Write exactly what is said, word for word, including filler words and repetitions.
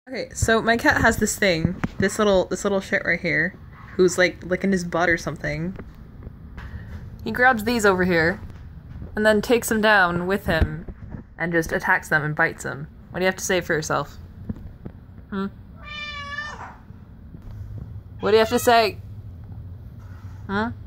Okay, so my cat has this thing, this little this little shit right here, who's like licking his butt or something. He grabs these over here, and then takes them down with him, and just attacks them and bites them. What do you have to say for yourself? Hmm? What do you have to say? Hmm?